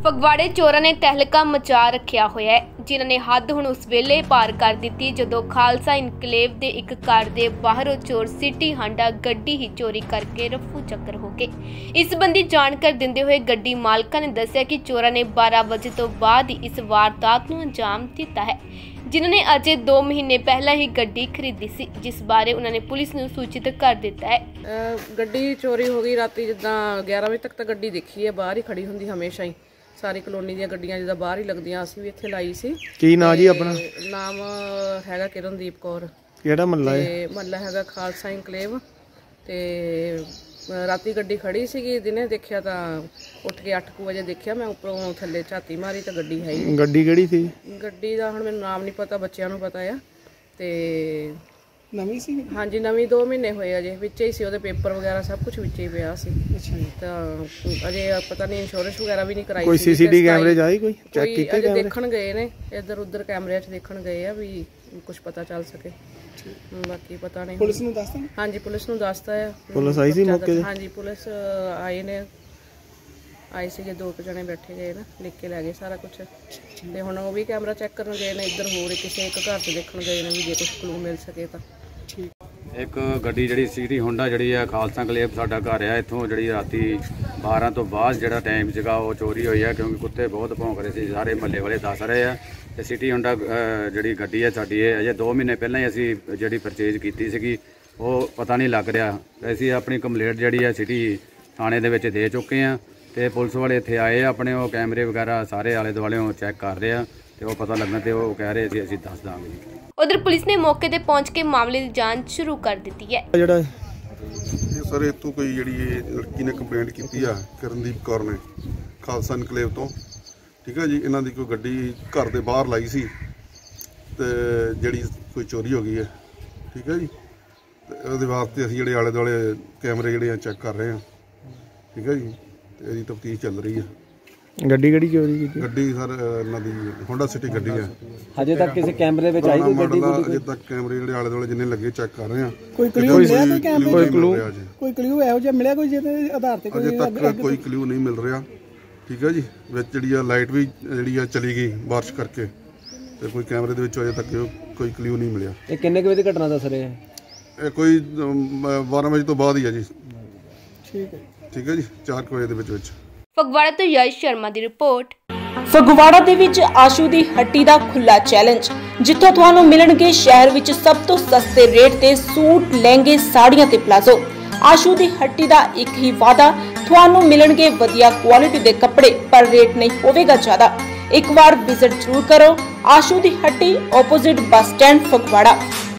ਫਗਵਾੜੇ ਚੋਰਾਂ ਨੇ ਤਹਿਲਕਾ ਮਚਾ ਰੱਖਿਆ ਹੋਇਆ ਹੈ, ਜਿਨ੍ਹਾਂ ਨੇ ਹੱਦ ਹੁਣ ਉਸ ਵੇਲੇ ਪਾਰ ਕਰ ਦਿੱਤੀ ਜਦੋਂ ਖਾਲਸਾ ਇਨਕਲੇਵ ਦੇ ਇੱਕ ਘਰ ਦੇ ਬਾਹਰੋਂ ਚੋਰ ਸਿਟੀ ਹਾਂਡਾ ਗੱਡੀ ਹੀ ਚੋਰੀ ਕਰਕੇ ਰਫੂ ਚੱਕਰ ਹੋ ਗਏ। ਇਸ ਸੰਬੰਧੀ ਜਾਣਕਾਰੀ ਦਿੰਦੇ ਹੋਏ ਗੱਡੀ ਮਾਲਕਾਂ ਨੇ ਦੱਸਿਆ ਕਿ ਚੋਰਾਂ ਨੇ 12 ਵਜੇ ਤੋਂ ਬਾਅਦ ਹੀ ਇਸ ਵਾਰਦਾਤ ਨੂੰ ਅੰਜਾਮ ਦਿੱਤਾ ਹੈ, ਜਿਨ੍ਹਾਂ ਨੇ ਅਜੇ 2 ਮਹੀਨੇ ਪਹਿਲਾਂ ਹੀ ਗੱਡੀ ਖਰੀਦੀ ਸੀ, जिस बारे उन्होंने पुलिस ਨੂੰ सूचित कर दिता है। ਗੱਡੀ ਚੋਰੀ ਹੋ ਗਈ ਰਾਤੀ, ਜਿੱਦਾਂ 11 ਵਜੇ ਤੱਕ ਤਾਂ ਗੱਡੀ ਦੇਖੀ ਹੈ, ਬਾਹਰ ਹੀ ਖੜੀ ਹੁੰਦੀ ਹਮੇਸ਼ਾ ਹੀ। ਸਾਰੀ ਕਲੋਨੀ ਦੀਆਂ ਗੱਡੀਆਂ ਜਿੱਦਾਂ ਬਾਹਰ ਹੀ ਲੱਗਦੀਆਂ, ਅਸੀਂ ਵੀ ਇੱਥੇ ਲਾਈ ਸੀ। ਕੀ ਨਾਂ ਜੀ ਆਪਣਾ? ਨਾਮ ਹੈਗਾ ਕਿਰਨਦੀਪ ਕੌਰ। ਕਿਹੜਾ ਮਹੱਲਾ ਹੈ? ਤੇ ਮਹੱਲਾ ਹੈਗਾ ਖਾਲਸਾ ਇਨਕਲੇਵ। ਤੇ ਰਾਤੀ ਗੱਡੀ ਖੜੀ ਸੀਗੀ, ਦਿਨੇ ਦੇਖਿਆ ਤਾਂ ਉੱਠ ਕੇ 8 ਵਜੇ ਦੇਖਿਆ ਮੈਂ, ਉੱਪਰੋਂ ਥੱਲੇ ਝਾਤੀ ਮਾਰੀ ਤਾਂ ਗੱਡੀ ਹੈ ਹੀ। ਗੱਡੀ ਕਿਹੜੀ ਸੀ? ਗੱਡੀ ਦਾ ਹੁਣ ਮੈਨੂੰ ਨਾਮ ਨਹੀਂ ਪਤਾ, ਬੱਚਿਆਂ ਨੂੰ ਪਤਾ ਆ। ਤੇ ਨਵੀਂ ਸੀ? ਹਾਂਜੀ ਨਵੀਂ, 2 ਮਹੀਨੇ ਹੋਏ ਅਜੇ, ਵਿੱਚ ਹੀ ਸੀ, ਉਹਦੇ ਪੇਪਰ ਵਗੈਰਾ ਸਭ ਕੁਝ ਵਿੱਚ ਹੀ ਪਿਆ ਸੀ। ਤਾਂ ਅਜੇ ਪਤਾ ਨਹੀਂ ਇੰਸ਼ੋਰੈਂਸ ਵਗੈਰਾ ਵੀ ਨਹੀਂ ਕਰਾਈ। ਕੋਈ ਸੀਸੀਟੀਵੀ ਕੈਮਰੇ ਜਾਈ ਕੋਈ ਚੈੱਕ ਕੀਤੇ? ਅਜੇ ਦੇਖਣ ਗਏ ਨੇ, ਇੱਧਰ ਉੱਧਰ ਕੈਮਰਿਆਂ 'ਚ ਦੇਖਣ ਗਏ ਆ ਵੀ ਕੁਝ ਪਤਾ ਚੱਲ ਸਕੇ, ਬਾਕੀ ਪਤਾ ਨਹੀਂ। ਪੁਲਿਸ ਨੂੰ ਦੱਸਤਾ? ਹਾਂਜੀ ਪੁਲਿਸ ਨੂੰ ਦੱਸਤਾ ਆ। ਪੁਲਿਸ ਆਈ ਸੀ ਮੌਕੇ ਤੇ? ਹਾਂਜੀ ਪੁਲਿਸ ਆਏ ਨੇ, ਆਏ ਸੀਗੇ, 2 ਜਣੇ ਬੈਠੇ ਗਏ ਨਾ, ਲਿਖ ਕੇ ਲੈ ਗਏ ਸਾਰਾ ਕੁਝ। ਤੇ ਹੁਣ ਉਹ ਵੀ ਕੈਮਰਾ ਚੈੱਕ ਕਰਨ ਗਏ ਨੇ, ਇੱਧਰ ਹੋਰ ਕਿਸੇ ਇੱਕ ਘਰ 'ਚ ਦੇਖਣ ਗਏ ਨੇ ਵੀ ਜੇ ਕੁਝ ਕਲੂ ਮਿਲ ਸਕੇ ਤਾਂ। ਇੱਕ ਗੱਡੀ ਜਿਹੜੀ ਸਿਟੀ ਹੋਂਡਾ ਜਿਹੜੀ ਆ ਖਾਲਸਾ ਇਨਕਲੇਵ ਸਾਡਾ ਘਰ ਆ, ਇੱਥੋਂ ਜਿਹੜੀ ਰਾਤੀ 12 ਤੋਂ ਬਾਅਦ ਜਿਹੜਾ ਟਾਈਮ ਸੀਗਾ ਉਹ ਚੋਰੀ ਹੋਈ ਆ, ਕਿਉਂਕਿ ਕੁੱਤੇ ਬਹੁਤ ਭੌਂਕ ਰਹੇ ਸੀ, ਸਾਰੇ ਮਹੱਲੇ ਵਾਲੇ ਦੱਸ ਰਹੇ ਆ। ਤੇ ਸਿਟੀ ਹੋਂਡਾ ਜਿਹੜੀ ਗੱਡੀ ਆ ਸਾਡੀ, ਇਹ ਅਜੇ 2 ਮਹੀਨੇ ਪਹਿਲਾਂ ਹੀ ਅਸੀਂ ਜਿਹੜੀ ਪਰਚੇਜ਼ ਕੀਤੀ ਸੀਗੀ, ਉਹ ਪਤਾ ਨਹੀਂ ਲੱਗ ਰਿਹਾ। ਅਸੀਂ ਆਪਣੀ ਕੰਪਲੇਂਟ ਜਿਹੜੀ ਆ ਸਿਟੀ ਥਾਣੇ ਦੇ ਵਿੱਚ ਦੇ ਚੁੱਕੇ ਆ, ਤੇ ਪੁਲਿਸ ਵਾਲੇ ਇੱਥੇ ਆਏ ਆ, ਆਪਣੇ ਉਹ ਕੈਮਰੇ ਵਗੈਰਾ ਸਾਰੇ ਆਲੇ ਦੁਆਲੇ ਚੈੱਕ ਕਰ ਰਹੇ ਆ, ਤੇ ਉਹ ਪਤਾ ਲੱਗਣ ਤੇ ਉਹ ਕਹਿ ਰਹੇ ਸੀ ਅਸੀਂ ਦੱਸ ਦਾਂਗੇ। उधर पुलिस ने मौके ते पहुंच के मामले की जांच शुरू कर दी है। ਜਿਹੜਾ ਸਰ ਇਤੋਂ ਕੋਈ ਜਿਹੜੀ ਲੜਕੀ ਨੇ ਕੰਪਲੇਂਟ ਕੀਤੀ ਆ, ਕਿਰਨਦੀਪ ਕੌਰ ਨੇ, ਖਾਲਸਾ ਇਨਕਲੇਵ ਤੋਂ। ਠੀਕ ਹੈ ਜੀ, ਇਹਨਾਂ ਦੀ ਕੋਈ ਗੱਡੀ ਘਰ ਦੇ ਬਾਹਰ ਲਾਈ ਸੀ ਤੇ ਜਿਹੜੀ ਕੋਈ ਚੋਰੀ ਹੋ ਗਈ ਹੈ। ਠੀਕ ਹੈ ਜੀ, ਤੇ ਉਹਦੇ ਵਾਸਤੇ ਅਸੀਂ ਜਿਹੜੇ ਆਲੇ ਦੁਆਲੇ ਕੈਮਰੇ ਜਿਹੜੇ ਆ ਚੈੱਕ ਕਰ ਰਹੇ ਹਾਂ। ਠੀਕ ਹੈ ਜੀ, ਤੇ ਇਹਦੀ ਤਫਤੀਸ਼ ਚੱਲ ਰਹੀ ਹੈ। ਗੱਡੀ ਕਿਹੜੀ ਚੋਰੀ ਕੀਤੀ? ਗੱਡੀ ਸਰ ਇਹਨਾਂ ਦੀ ਹੋਂਡਾ ਸਿਟੀ ਗੱਡੀ ਹੈ। ਹਜੇ ਤੱਕ ਕਿਸੇ ਕੈਮਰੇ ਵਿੱਚ ਆਈ ਕੋਈ ਗੱਡੀ? ਅਜੇ ਤੱਕ ਕੈਮਰੇ ਜਿਹੜੇ ਆਲੇ ਦੁਆਲੇ ਜਿੰਨੇ ਲੱਗੇ ਚੈੱਕ ਕਰ ਰਹੇ ਆ। ਕੋਈ ਕਲੂ ਮਿਲਿਆ? ਕੋਈ ਕੈਮਰੇ ਕੋਈ ਕਲੂ ਇਹੋ ਜਿਹਾ ਮਿਲਿਆ ਕੋਈ ਜਿਹਦੇ ਆਧਾਰ ਤੇ? ਅਜੇ ਤੱਕ ਕੋਈ ਕਲੂ ਨਹੀਂ ਮਿਲ ਰਿਹਾ। ਠੀਕ ਹੈ ਜੀ, ਵਿੱਚ ਜਿਹੜੀ ਆ ਲਾਈਟ ਵੀ ਜਿਹੜੀ ਆ ਚਲੀ ਗਈ ਬਾਰਿਸ਼ ਕਰਕੇ, ਤੇ ਕੋਈ ਕੈਮਰੇ ਦੇ ਵਿੱਚ ਅਜੇ ਤੱਕ ਕੋਈ ਕਲੂ ਨਹੀਂ ਮਿਲਿਆ। ਇਹ ਕਿੰਨੇ ਕੁ ਵਜੇ ਦੀ ਘਟਨਾ ਦੱਸ ਰਹੇ ਆ? ਇਹ ਕੋਈ 12 ਵਜੇ ਤੋਂ ਬਾਅਦ ਹੀ ਆ ਜੀ। ਠੀਕ ਹੈ, ਠੀਕ ਹੈ ਜੀ, 4 ਵਜੇ ਦੇ ਵਿੱਚ। ਫਗਵਾੜਾ ਤੋਂ ਯਸ਼ ਸ਼ਰਮਾ ਦੀ ਰਿਪੋਰਟ। ਫਗਵਾੜਾ ਦੇ ਵਿੱਚ ਆਸ਼ੂ ਦੀ ਹੱਟੀ ਦਾ ਖੁੱਲਾ ਚੈਲੰਜ, ਜਿੱਥੋਂ ਤੁਹਾਨੂੰ ਮਿਲਣਗੇ ਸ਼ਹਿਰ ਵਿੱਚ ਸਭ ਤੋਂ ਸਸਤੇ ਰੇਟ ਤੇ ਸੂਟ, ਲਹਿੰਗੇ, ਸਾੜੀਆਂ ਤੇ ਪਲਾਜ਼ੋ। ਆਸ਼ੂ ਦੀ ਹੱਟੀ ਦਾ ਇੱਕ ਹੀ ਵਾਅਦਾ, ਤੁਹਾਨੂੰ ਮਿਲਣਗੇ ਵਧੀਆ ਕੁਆਲਿਟੀ ਦੇ ਕੱਪੜੇ, ਪਰ ਰੇਟ ਨਹੀਂ ਹੋਵੇਗਾ ਜ਼ਿਆਦਾ। ਇੱਕ ਵਾਰ ਵਿਜ਼ਿਟ ਜ਼ਰੂਰ ਕਰੋ ਆਸ਼ੂ ਦੀ ਹੱਟੀ, ਆਪੋਜ਼ਿਟ ਬੱਸ ਸਟੈਂਡ, ਫਗਵਾੜਾ।